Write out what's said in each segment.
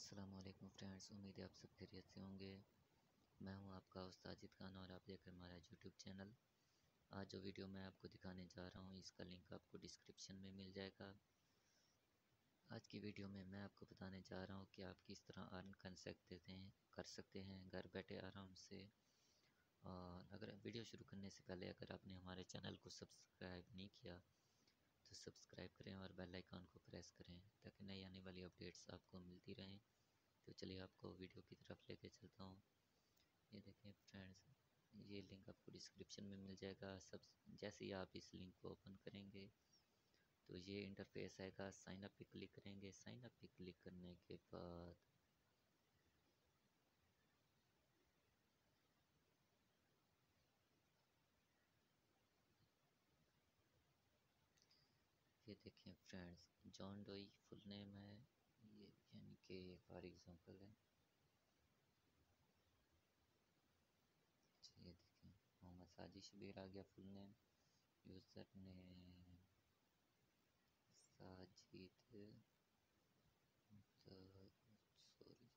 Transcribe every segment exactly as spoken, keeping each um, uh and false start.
अस्सलामुअलैकुम फ्रेंड्स, उम्मीद है आप सब खैरियत से होंगे। मैं हूं आपका उस्ताद साजिद खान और आप देख रहे हैं हमारा यूट्यूब चैनल। आज जो वीडियो मैं आपको दिखाने जा रहा हूं, इसका लिंक आपको डिस्क्रिप्शन में मिल जाएगा। आज की वीडियो में मैं आपको बताने जा रहा हूं कि आप किस तरह अर्न कर सकते हैं कर सकते हैं घर बैठे आराम से। और अगर वीडियो शुरू करने से पहले अगर आपने हमारे चैनल को सब्सक्राइब नहीं किया तो सब्सक्राइब करें और बेल आइकन को प्रेस करें ताकि नई आने वाली अपडेट्स आपको मिलती रहें। तो चलिए आपको वीडियो की तरफ लेके चलता हूँ। ये देखें फ्रेंड्स, ये लिंक आपको डिस्क्रिप्शन में मिल जाएगा। सब जैसे ही आप इस लिंक को ओपन करेंगे तो ये इंटरफेस आएगा। साइन अप पे क्लिक करेंगे। साइन अप पे क्लिक करने के बाद ये देखें friends, John Doe full name है ये, यानी कि फॉर एग्जांपल है। ये देखें, मोहम्मद साजिद शबीर आ गया full name. User name Sajid, sorry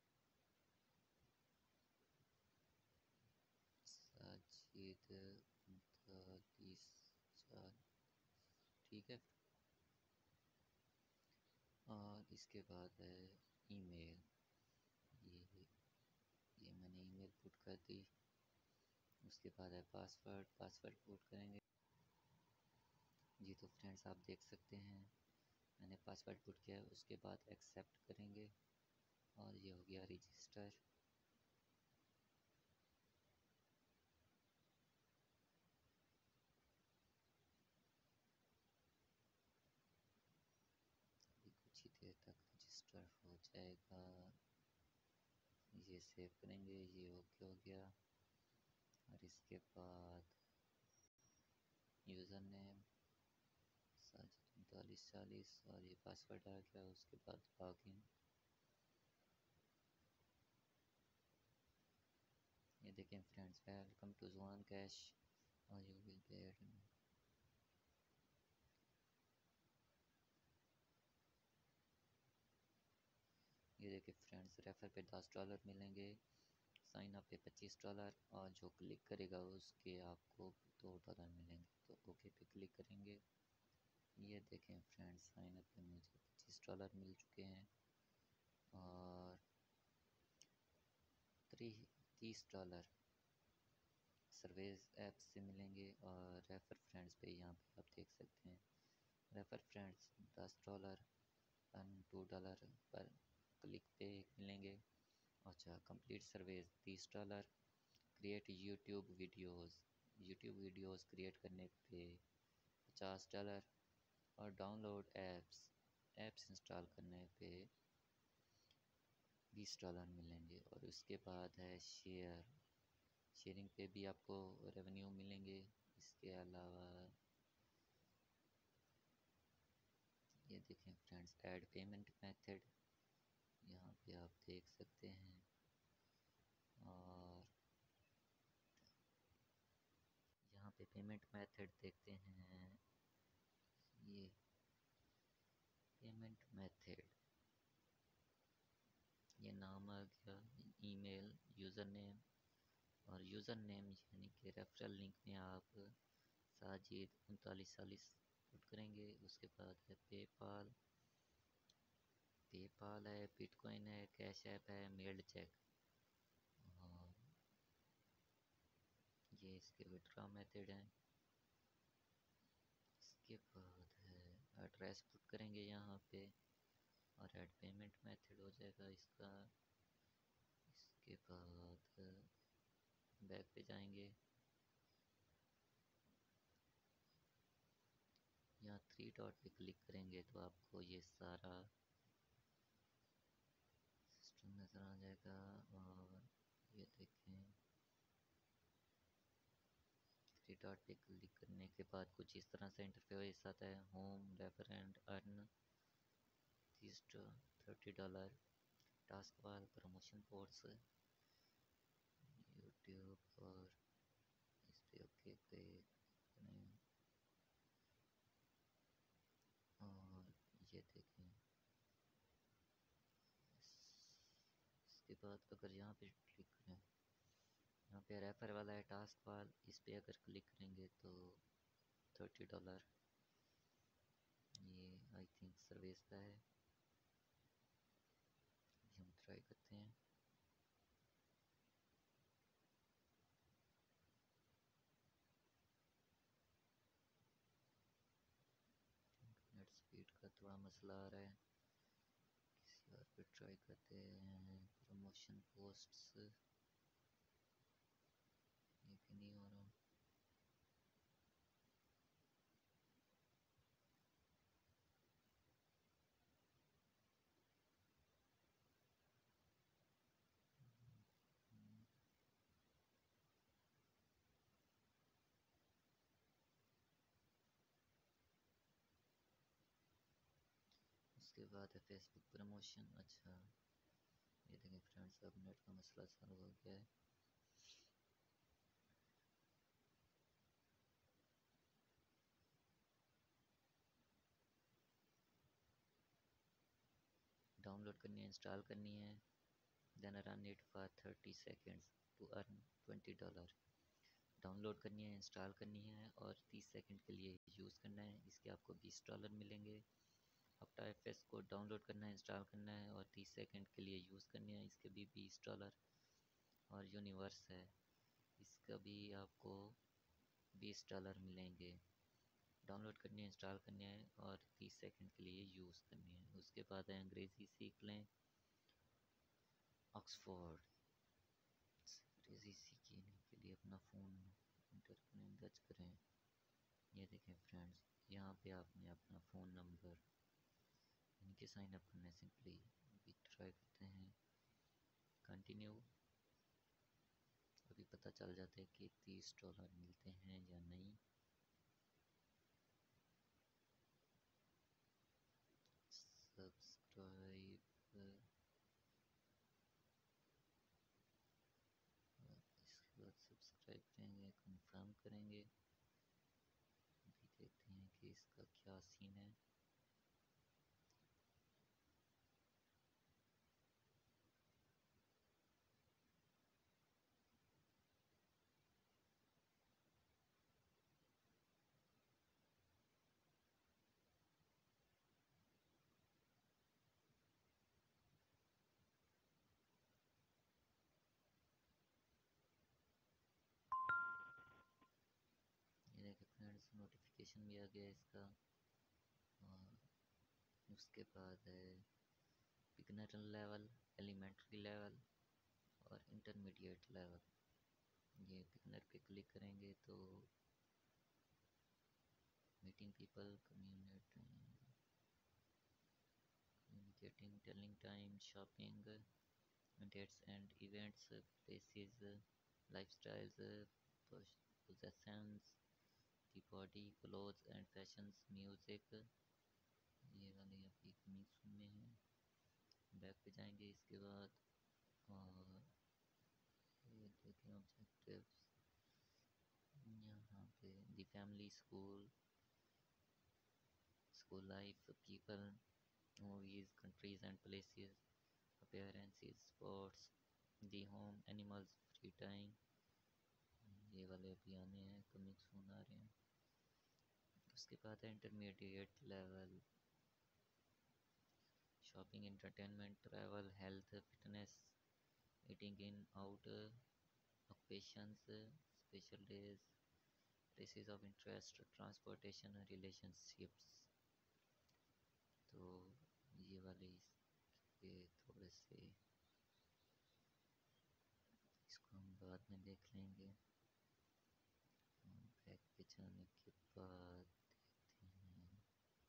Sajid उनतालीस चार, ठीक है। और इसके बाद है ईमेल। ये ये मैंने ईमेल पुट कर दी। उसके बाद है पासवर्ड। पासवर्ड पुट करेंगे जी। तो फ्रेंड्स आप देख सकते हैं मैंने पासवर्ड पुट किया है। उसके बाद एक्सेप्ट करेंगे और ये हो गया रजिस्टर। अभी कुछ ही देर तक रजिस्टर हो जाएगा। ये सेव करेंगे, ये ओके हो गया। और इसके बाद यूज़र नेम साजिद उनतालीस चालीस और ये पासवर्ड आ गया। उसके बाद लॉगिन। ये देखें friends, welcome to zone cash और यू विल पे। ये देखिए फ्रेंड्स, रेफर पे दस डॉलर मिलेंगे, साइन अप पे पच्चीस डॉलर और जो क्लिक करेगा उसके आपको दो डॉलर मिलेंगे। तो ओके पे क्लिक करेंगे। ये देखें फ्रेंड्स, साइन अप पे मुझे पच्चीस डॉलर मिल चुके हैं और तीस डॉलर सर्वेज ऐप से मिलेंगे। और रेफर फ्रेंड्स पे यहाँ पे आप देख सकते हैं, रेफर फ्रेंड्स दस डॉलर अर्न टू डॉलर पर क्लिक पे मिलेंगे। अच्छा, कंप्लीट सर्वेज तीस dollar. Create YouTube videos, YouTube videos create करने पे पचास डॉलर। और डाउनलोड ऐप्स, ऐप्स इंस्टॉल करने पे बीस डॉलर मिलेंगे। और उसके बाद है शेयर, शेयरिंग पे भी आपको रेवेन्यू मिलेंगे। इसके अलावा ये देखें फ्रेंड्स, ऐड पेमेंट मेथड यहाँ पे आप देख सकते हैं। और यहाँ पे पेमेंट मेथड देखते हैं, ये पेमेंट मेथड, ये नाम आ गया, ईमेल, यूज़र नेम। और यूज़र नेम यानी कि रेफरल लिंक में आप साजिद उनतालीस चालीस पुट करेंगे। उसके बाद है पेपाल, पेपाल है, बिटकॉइन है, कैश ऐप है, मेल्ड चेक। और ये इसके विड्रॉ मेथड हैं। इसके बाद है एड्रेस पुट करेंगे यहाँ पे और ऐड पेमेंट मेथड हो जाएगा इसका। इसके बाद बैक पे जाएंगे, यहाँ थ्री डॉट पे क्लिक करेंगे तो आपको ये सारा सिस्टम नज़र आ जाएगा। और ये देखें, थ्री डॉट पे क्लिक करने के बाद कुछ इस तरह से इंटरफेस आता है। होम, रेफरेंट, अर्न तीस thirty dollar, task bar, promotion course, YouTube. और इस पे ओके पे करें। और ये देखें, बाद अगर यहाँ पे क्लिक करें, यहाँ पे रेफर वाला है टास्क वाल, इस पे अगर क्लिक करेंगे तो थर्टी डॉलर ये आई थिंक सर्विस का है। हम ट्राई करते हैं। नेट स्पीड का थोड़ा मसला आ रहा है, किसी और पे ट्राई करते हैं। प्रमोशन पोस्ट्स ये भी नहीं हो रहा। उसके बाद है फेसबुक प्रमोशन। अच्छा ये देखें फ्रेंड्स, अब नेट का मसला चालू हो गया है। डाउनलोड करनी है, इंस्टॉल करनी है। Then run it for thirty seconds to earn twenty dollar. Download करनी है, इंस्टॉल करनी है और तीस सेकंड के लिए यूज़ करना है। इसके आपको बीस डॉलर मिलेंगे। आफ्टर इफेक्ट्स को डाउनलोड करना है, इंस्टॉल करना है और तीस सेकंड के लिए यूज़ करनी है, इसके भी बीस डॉलर। और यूनिवर्स है, इसका भी आपको बीस डॉलर मिलेंगे। डाउनलोड करनी है, इंस्टॉल करनी है और तीस सेकंड के लिए यूज़ करनी है। उसके बाद है अंग्रेज़ी सीख लें, ऑक्सफोर्ड। अंग्रेज़ी सीखने के लिए अपना फ़ोन इंटर करें, दर्ज करें। ये देखें फ्रेंड्स, यहाँ पे आपने अपना फ़ोन नंबर इनके साइन अप करना है सिंपली। अभी ट्राई करते हैं, कंटिन्यू। अभी पता चल जाता है कि तीस डॉलर मिलते हैं या नहीं। सब्सक्राइब, इसके बाद सब्सक्राइब करेंगे, कंफर्म करेंगे। अभी देखते हैं कि इसका क्या सीन है। ये देखिए फ्रेंड्स, नोटिफिकेशन भी आ गया इसका। और उसके बाद है बिगनर लेवल, एलिमेंट्री लेवल और इंटरमीडिएट लेवल। ये बिगनर पे क्लिक करेंगे तो meeting people, communicating, communicating, telling time, shopping, dates and events, places, lifestyles, possessions, the body, clothes and fashions, music. ये वाले अभी कमिंग सून में है। बैक पे जाएंगे इसके बाद, और ये देखें ऑब्जेक्टिव्स। यहाँ पे the family, school, school life, people, movies, countries and places, appearances, sports, the home, animals, free time. ये वाले अभी आने हैं, कमिंग सून आ रहे हैं। उसके बाद है intermediate level, shopping, entertainment, travel, health, fitness, eating in out, occupations, special days, places of interest, transportation, relationships. तो ये वाले इसके थोड़े से, इसको हम बाद में देख लेंगे। बैक पे जाने के बाद देखते हैं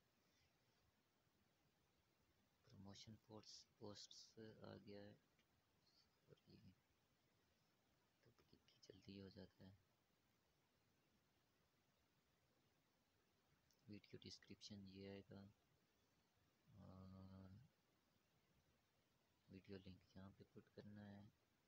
प्रमोशन पोस्ट पोस्ट्स आ गया है। सॉरी, तो क्लिक की जल्दी हो जाता है। वीडियो डिस्क्रिप्शन ये आएगा और वीडियो लिंक यहाँ पे पुट करना है।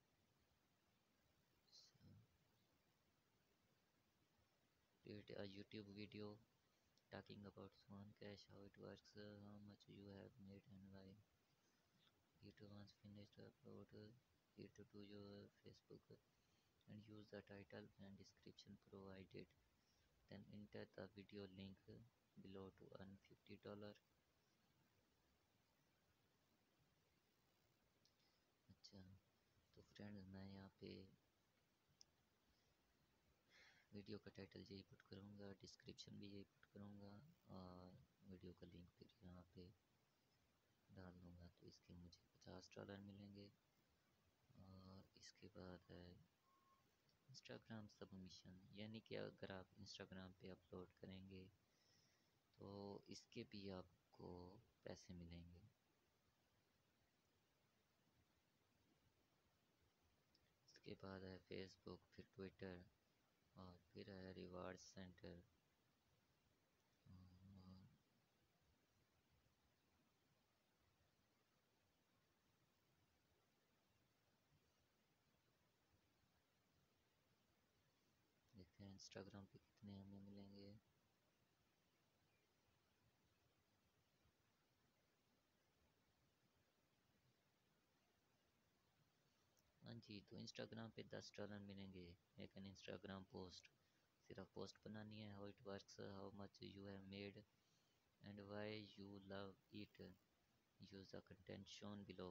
Create a YouTube video talking about Swan Cash, how it works, uh, how much you have made and why. YouTube wants once finished, upload it to your Facebook and use the title and description provided. Then enter the video link below to earn fifty dollars. अच्छा, तो friends मैं यहाँ पे video का title यही put करूँगा, description भी यही पुट करूँगा और वीडियो का लिंक फिर यहाँ पे डाल दूँगा। तो इसके मुझे पचास डॉलर मिलेंगे। और इसके बाद है इंस्टाग्राम सबमिशन, यानी कि अगर आप इंस्टाग्राम पे अपलोड करेंगे तो इसके भी आपको पैसे मिलेंगे। इसके बाद है फेसबुक, फिर ट्विटर और फिर है रिवार्ड सेंटर। देखते हैं इंस्टाग्राम पे कितने हमें मिलेंगे। हाँ जी, तो इंस्टाग्राम पे दस डॉलर मिलेंगे। एक एन इंस्टाग्राम पोस्ट, सिर्फ पोस्ट बनानी है। How it works, how much you have made and why you love it, use the content shown below,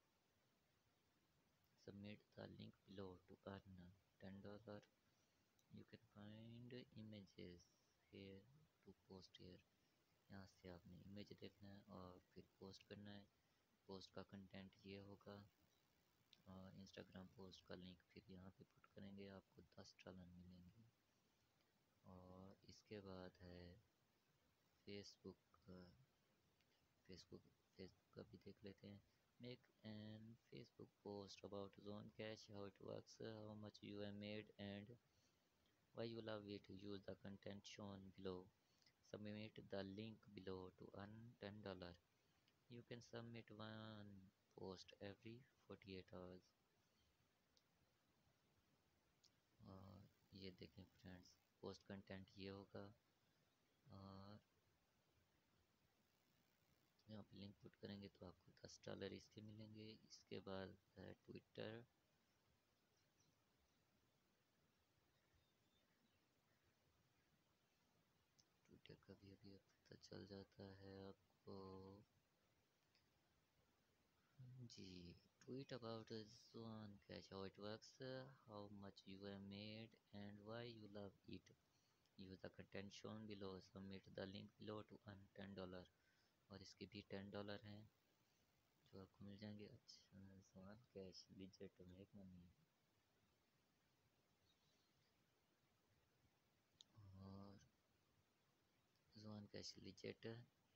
submit the link below to earn ten dollars. You can find images here to post here. यहाँ से आपने image देखना है और फिर post करना है। Post का कंटेंट ये होगा और इंस्टाग्राम पोस्ट का लिंक फिर यहाँ पे पुट करेंगे, आपको दस डॉलर मिलेंगे। और इसके बाद है फेसबुक फेसबुक फेसबुक का भी देख लेते हैं। Make an Facebook post about zone cash, how it works, how much you have made and why you love it, use the content shown below, submit the link below to earn ten dollars. You can submit one post every forty-eight hours. और ये देखें friends, post content ये होगा और यहाँ पे link put करेंगे तो आपको दस डॉलर इसके मिलेंगे। इसके बाद है ट्विटर। ट्विटर का भी अभी पता चल जाता है आपको जी। Tweet about zone cash, how it works, how much you have made and why you love it, use the content shown below, submit the link below to earn ten dollar. और इसके भी टेन डॉलर हैं जो आपको मिल जाएंगे। अच्छा, zone cash legit make money. और zone cash legit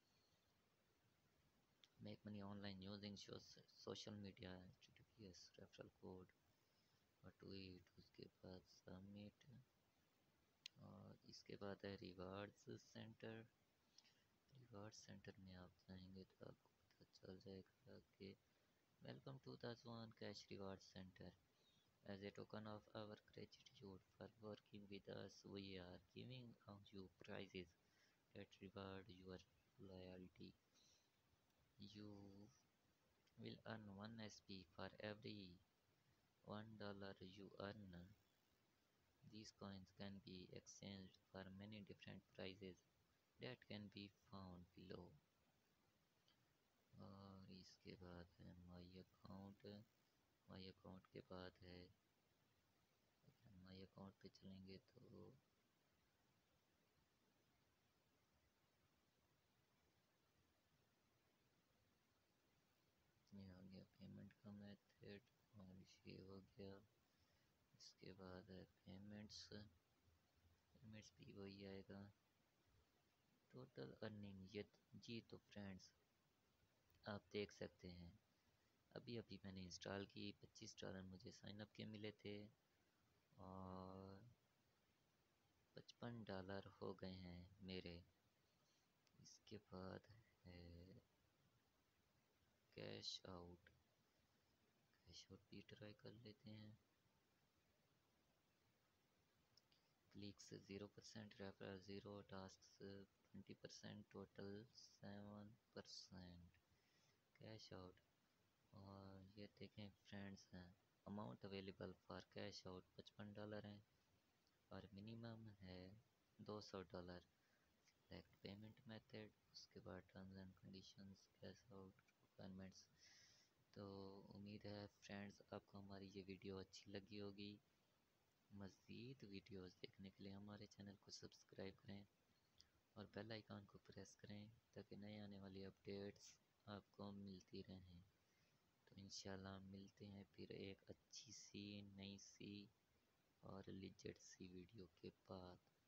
make money online using social media, T T P S referral code और ट्वीट। उसके बाद सबमिट। और इसके बाद है रिवार्ड्स सेंटर। रिवार्ड सेंटर में आप जाएंगे तो आपको पता चल जाएगा कि welcome to the zone cash reward centre, as a token of our gratitude for working with us we are giving you prizes that reward your loyalty. You will earn one S P for every one dollar you earn. These coins can be exchanged for many different prizes that can be found below. और इसके बाद है my account. My account के बाद है, अगर हम my account पे चलेंगे तो ये आ गया पेमेंट का मेथड और ये हो गया। इसके बाद है पेमेंट्स। पेमेंट्स भी वही आएगा। टोटल अर्निंग ये जी। तो फ्रेंड्स आप देख सकते हैं अभी अभी मैंने इंस्टॉल की, पच्चीस डॉलर मुझे साइन अप के मिले थे और पचपन डॉलर हो गए हैं मेरे। इसके बाद है कैश आउट। कैश आउट भी ट्राई कर लेते हैं। Clicks zero percent, referral zero, task twenty percent, total seven percent. Cash out और देखें friends, amount available for cash out पचपन डॉलर हैं और मिनिमम है दो सौ डॉलर। सिलेक्ट पेमेंट मेथड, उसके बाद terms and conditions, cash out requirements. तो उम्मीद है फ्रेंड्स आपको हमारी ये वीडियो अच्छी लगी होगी। मज़ीद वीडियोस देखने के लिए हमारे चैनल को सब्सक्राइब करें और बेल आइकन को प्रेस करें ताकि नए आने वाली अपडेट्स आपको मिलती रहें। तो इंशाल्लाह मिलते हैं फिर एक अच्छी सी नई सी और लिजेंड सी वीडियो के बाद।